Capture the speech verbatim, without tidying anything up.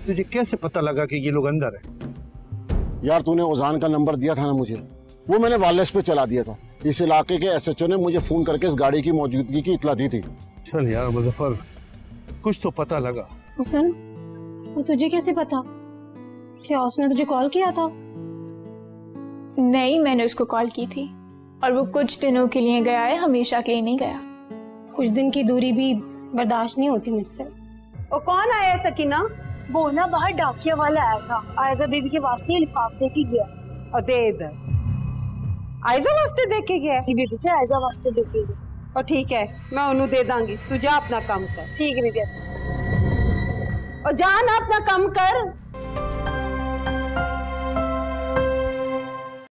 तुझे कैसे पता लगा कि ये लोग अंदर है? यार तूने ओजान का नंबर दिया था ना मुझे, वो मैंने वायरलेस पे चला दिया था। इस इलाके के एसएचओ ने मुझे फोन करके इस गाड़ी की मौजूदगी की इत्तला दी थी। चल यार मुजफ्फर, कुछ तो पता लगा। हुसन, वो तुझे कैसे पता? क्या उसने तुझे कॉल किया था? नहीं, मैंने उसको कॉल की थी और वो कुछ दिनों के लिए गया है, हमेशा के लिए नहीं गया। कुछ दिन की दूरी भी बर्दाश्त नहीं होती मुझसे। वो कौन आया है सकीना? वो ना बाहर डाकिया वाला आया था, आयजा बीबी के वास्ते लिफाफ दे के गया। और दे इधर। आयजा वास्ते दे के गया? जी बीबी जी, आयजा वास्ते दे के गया। और ठीक है, मैं उन्हें दे दांगी, तू जा अपना काम कर। ठीक है बीबी। अच्छा और जा ना अपना काम कर।